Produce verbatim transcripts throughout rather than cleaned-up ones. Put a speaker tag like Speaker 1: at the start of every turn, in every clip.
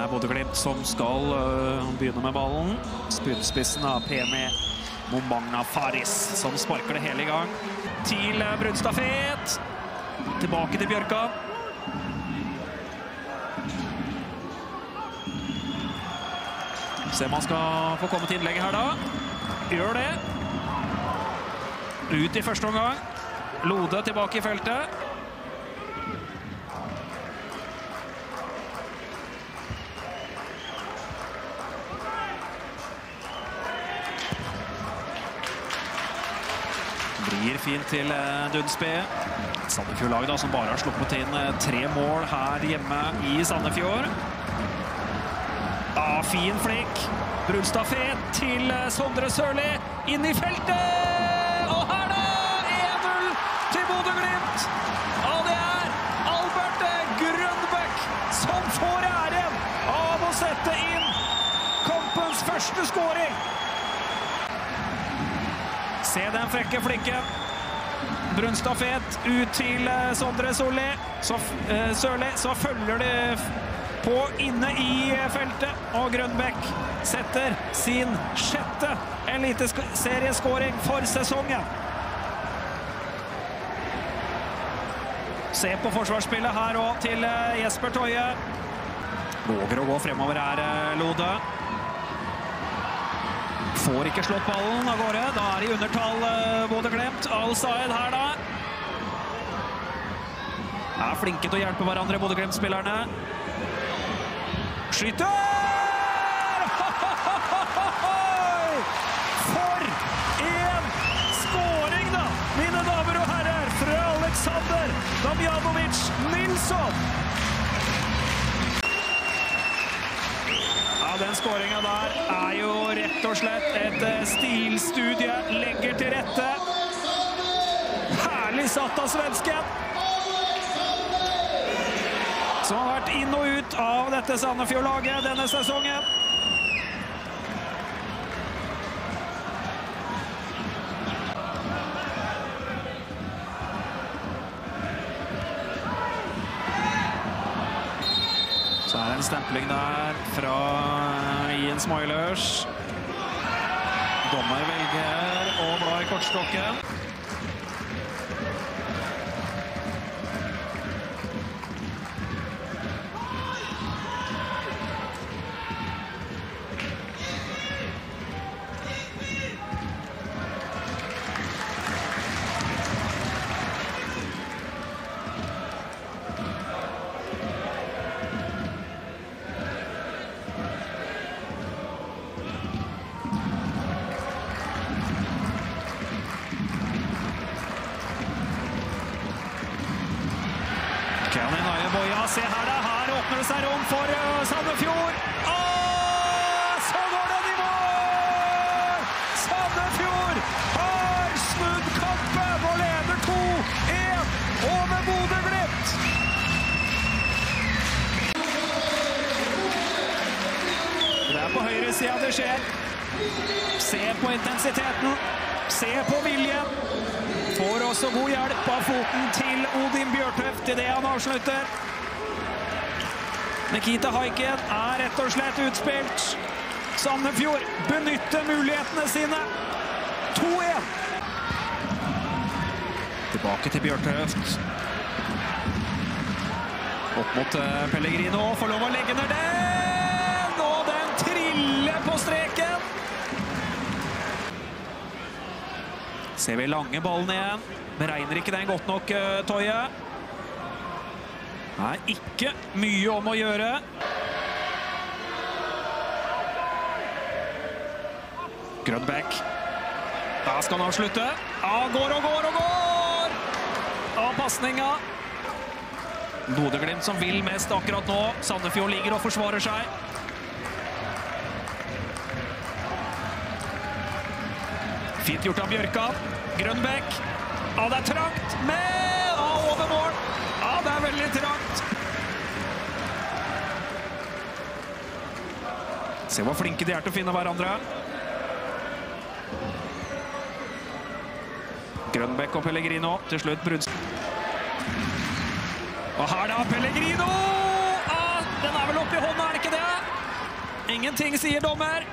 Speaker 1: er Bodø-Glimt som skal uh, begynne med ballen. Spydspissen av P M E Momagna Faris som sparker det hele i gang. Til uh, Sondre Fet. Tilbake til Bjørkan. Se om han skal få komme til innlegget her da. Gjør det. Ut i første omgang. Lode tilbake i feltet. Blir fint til Dunsby. Sandefjord-laget da, som bare har sluppet inn tre mål her hjemme i Sandefjord. Ja, fin flikk. Sondre Fet til Sondre Sørli inn i feltet. Og her da, en null til Bodø-Glimt. Ja, det er Albert Grønbæk som får æren av å sette inn kampens første scoring. Se den frekke flikken. Sondre Fet ut til Sondre Sørli. Så, uh, Sørli, så følger det på inne i feltet. Og Grønbæk setter sin sjette eliteserieskåring for sesongen. Se på forsvarsspillet her og til Jesper Taaje. Våger å gå fremover her, Lode. Får ikke slått ballen av gårde. Da er de undertall Bodø-Glimt. Al-Saed her da. Er flinke til å hjelpe hverandre, Bodø-Glimt-spillerne. Skyter! For en skåring da, mine damer og herrer, fra Aleksander Nilsson. Ja, den skåringen der er jo rett og slett et stilstudie. Legger til rette. Herlig satt av svensken. Som har vært inn og ut av dette Sandefjord-laget denne sesongen. Så er det en stempling der fra Ian Smeulers. Dommer velger å bla i kortstokken. Keanin, Ayer, boja. Se her da, her åpner det seg rom for Sandefjord. Åh, så går den i mål! Sandefjord har snudd kampen og leder to en over Bodø-Glimt. Det er på høyre siden det skjer. Se på intensiteten. Se på viljen. Får også god hjelp av foten til Bjørkan til det han avslutter. Nikita Haikin er rett og slett utspilt. Sandefjord benytter mulighetene sine. to en. Tilbake til Bjørkan. Opp mot Pellegrino. Får lov å legge ned den. Og den triller på streken. Ser vi lange ballen igjen. Beregner ikke den godt nok, Taaje. Det er ikke mye om å gjøre. Grønbæk. Da skal han avslutte. Ja, går og går og går! Av passninga. Bodø-Glimt som vil mest akkurat nå. Sandefjord ligger og forsvarer seg. Fint gjort av Bjørkan. Grønbæk. Ja, det er trangt, men ja, over mål. Ja, det er veldig trangt. Se hvor flinke de er til å finne hverandre. Grønbæk og Pellegrino. Til slutt Bruns. Og her da, Pellegrino! Ja, den er vel oppe i hånda, er det ikke det? Ingenting, sier dommer.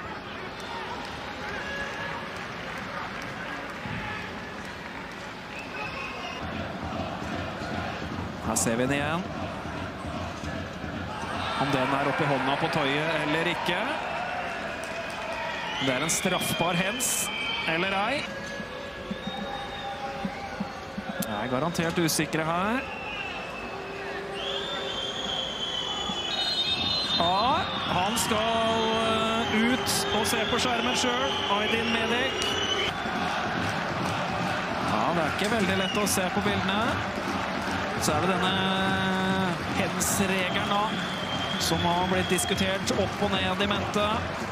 Speaker 1: Her ser vi den igjen. Om den er oppe i hånda på Taaje eller ikke. Det er en straffbar hens, eller ei. Jeg er garantert usikre her. Ja, han skal ut og se på skjermen selv. Aydin Medik. Ja, det er ikke veldig lett å se på bildene. Så er det denne hens-regelen da, som har blitt diskutert opp og ned i mente.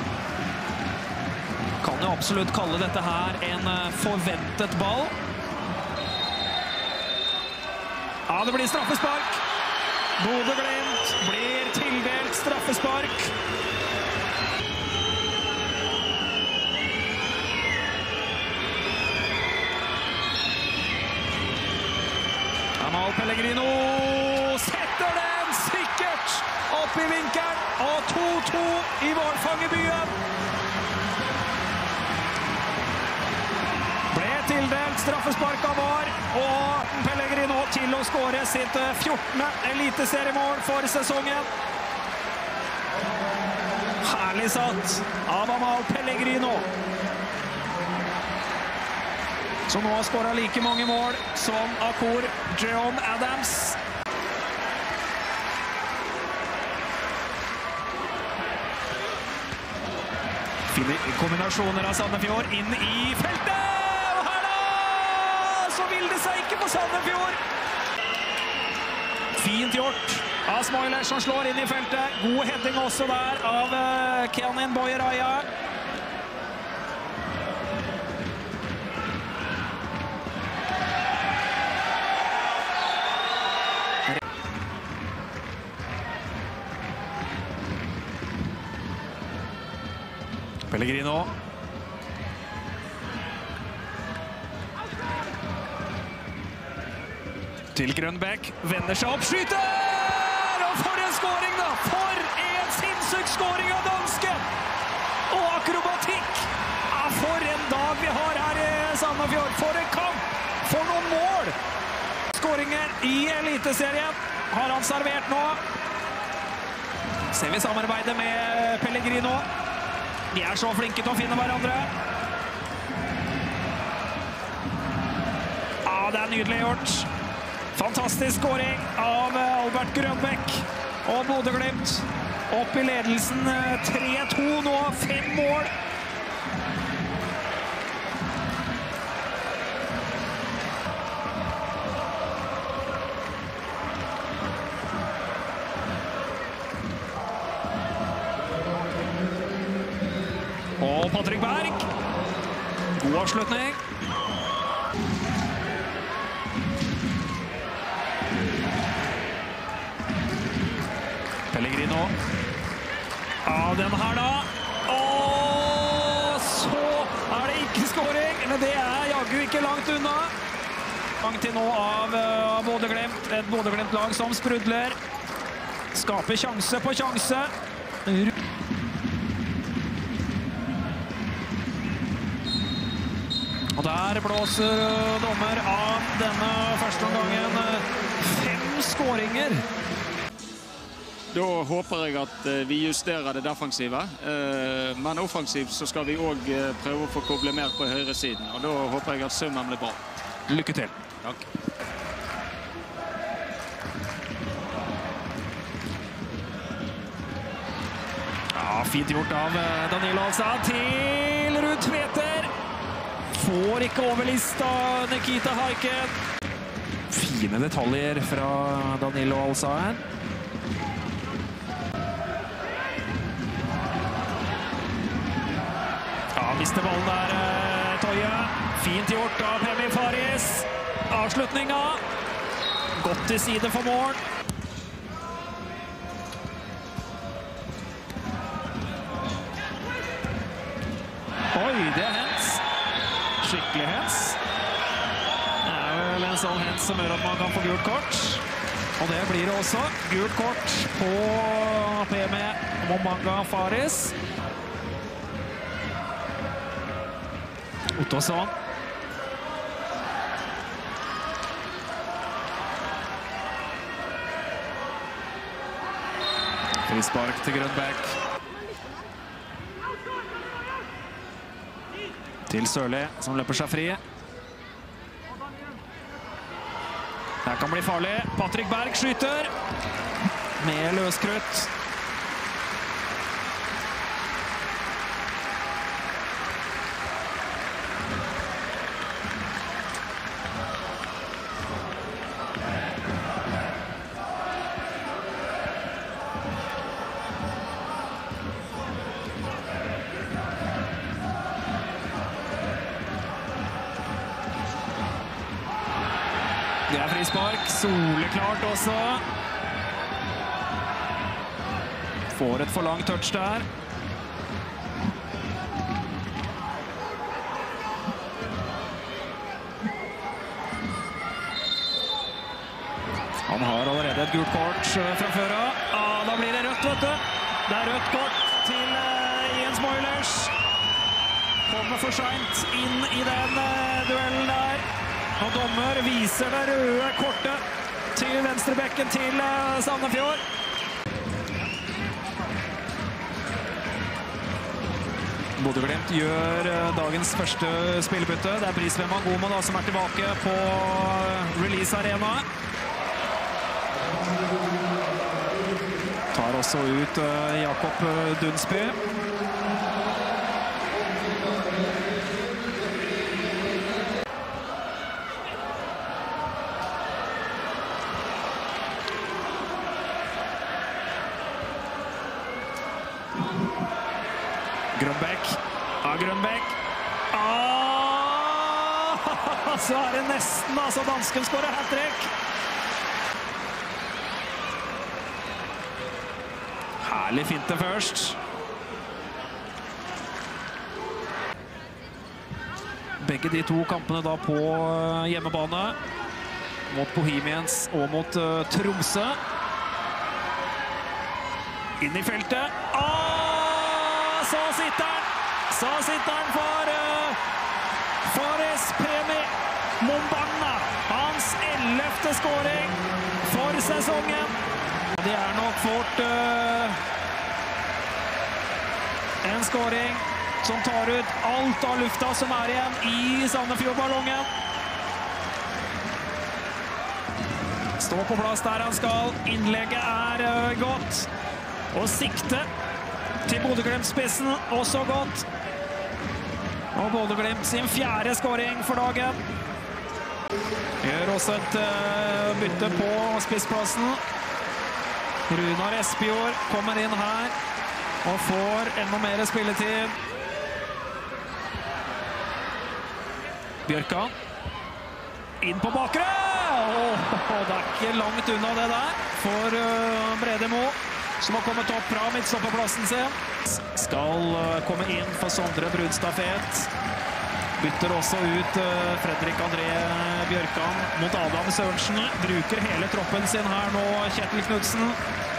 Speaker 1: Kan jo absolutt kalle dette her en forventet ball. Ja, det blir straffespark. Bodø Glimt blir tildelt straffespark. Amahl Pellegrino setter den sikkert opp i vinkelen, og to to i målfangerbyen. Ble tildelt straffespark av var, og Pellegrino til å skåre sitt fjortende eliteseriemål for sesongen. Herlig satt av Amahl Pellegrino, som nå har skåret like mange mål som Akor John Adams. Finner kombinasjoner av Sandefjord inn i feltet, og her da, så vil det seg ikke på Sandefjord. Fint gjort av Smeulers som slår inn i feltet. God heading også der av Keanin Boyer Ayer. Pellegrino. Til Grønbæk. Vender seg opp, skyter! Og for en skåring da! For en sinnssyk skåring av dansken! Og akrobatikk! Ja, for en dag vi har her i Sandefjord. For en kamp! For noen mål! Skåringer i Eliteserien har han servert nå. Ser vi samarbeidet med Pellegrino. De er så flinke til å finne hverandre. Ja, det er nydelig gjort. Fantastisk skåring av Albert Grønbæk og Bodø Glimt. Opp i ledelsen tre to nå, fem mål. Og Patrick Berg. God avslutning. Pellegrino. Ja, den her da. Og så er det ikke skåring, men det er jaggu ikke langt unna. Langt til nå av uh, Bodø Glimt. Et Bodø Glimt-lag som sprudler. Skaper sjanse på sjanse. Og der blåser dommer av denne første omgangen. Fem skåringer.
Speaker 2: Da håper jeg at vi justerer det defensive, men offensivt så skal vi også prøve å få koble mer på høyre siden, og da håper jeg at summen blir bra.
Speaker 1: Lykke til.
Speaker 2: Takk.
Speaker 1: Ja, fint gjort av Danilo Al-Saed til Tveter. Får ikke overlista Nikita Haikin. Fine detaljer fra Danilo Al-Saed. Ja, mister ballen der, Taaje. Fint gjort av Pemi Faris. Avslutninga. Godt til side for mål. Oi, det er hens. Skikkelig hens. Det er vel en sånn hens som gjør at man kan få gult kort. Og det blir det også. Gult kort på P M Momanga Faris. Ottosson. Frispark til Grønbæk. Til Sørli, som løper seg fri. Det kan bli farlig. Patrick Berg skyter med løskrutt. Det er frispark, soleklart også. Får et for langt touch der. Han har allerede et gult kort fra før av. Ah, da blir det rødt, vet du. Det er rødt kort til uh, Ian Smeulers. Kommer for sent inn i den uh, duellen der. Og dommer viser det røde kortet til venstrebekken til Sandefjord. Bodø Glimt gjør dagens første spillebytte. Det er Brisveen Mangoma da, som er tilbake på release-arena. Tar også ut Jakob Dunsby. Grønbæk. Ja, Grønbæk. Ah! Så er det nesten, altså, dansken skårer hat-trick. Herlig finte først. Begge de to kampene da på hjemmebane. Mot Bohemians og mot uh, Tromsø. Inn i feltet. Ah! Så sitter han! Så sitter han for uh, Faris P M Mombanga. Hans ellevte skåring for sesongen. Det er nok fort uh, en skåring som tar ut alt av lufta som er igjen i Sandefjord-ballongen. Står på plass der han skal. Innlegget er uh, godt. Og sikte til Bodø Glimt-spissen, også godt. Og Bodø Glimt sin fjerde skåring for dagen. Gjør også et uh, bytte på spissplassen. Runar Espejord kommer inn her og får enda mer spilletid. Bjørkan. Inn på bakre! Oh, det er ikke langt unna det der for uh, Bredemo, som har kommet opp fra midtstopperplassen sin. Skal komme inn for Sondre Fet. Bytter også ut Fredrik André Bjørkan mot Adam Sørensen. Bruker hele troppen sin her nå, Kjetil Knudsen.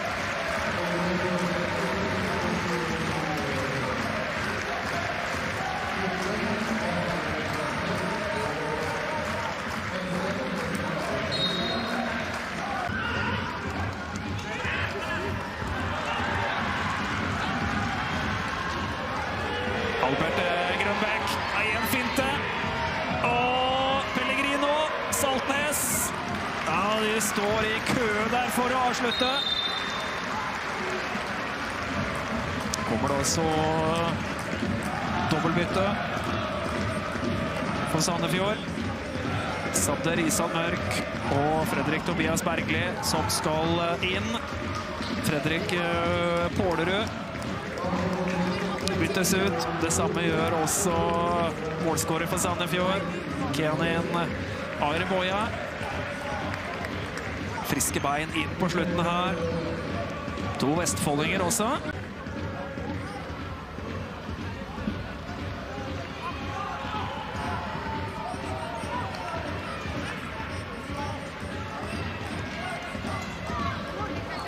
Speaker 1: Grønbæk, en finte, og Pellegrino, Saltnes. Ja, de står i kø der for å avslutte. Kommer det også dobbeltbytte for Sandefjord. Sabder Isan Mørk og Fredrik Tobias Bergli som skal inn. Fredrik Pålerud byttes ut. Det samme gjør også målskårer for Sandefjord. Keanin Ayer. Friske bein inn på slutten her. To vestfoldinger også.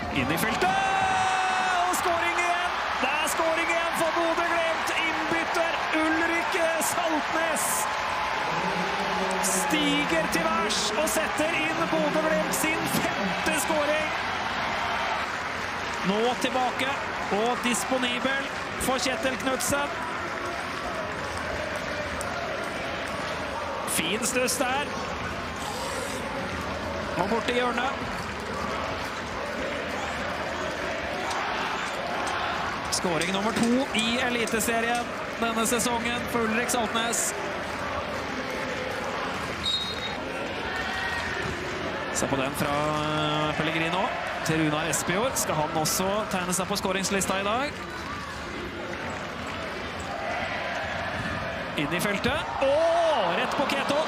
Speaker 1: Inn i feltet, og skåring igjen! Det er skåring igjen for Bodø Glimt! Innbytter Ulrik Saltnes stiger til værs og setter inn Bodø Glimt sin femte skåring. Nå tilbake og disponibel for Kjetil Knudsen. Fin stuss der. Og bort i hjørnet. Skåring nummer to i Eliteserien denne sesongen for Ulrik Saltnes. Se på den fra Pellegrino til Runar Espejord. Skal han også tegne seg på skåringslista i dag? Inn i feltet. Åh, rett på Keto.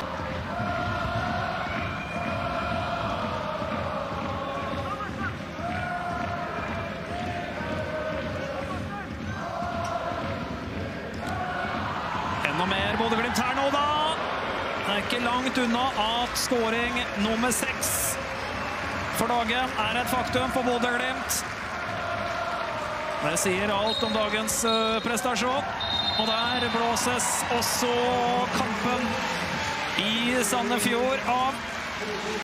Speaker 1: Enda mer Bodø Glimt her nå da. Det er ikke langt unna at skåring nummer seks for dagen er et faktum for Bodø Glimt. Det sier alt om dagens prestasjon. Og der blåses også kampen i Sandefjord av.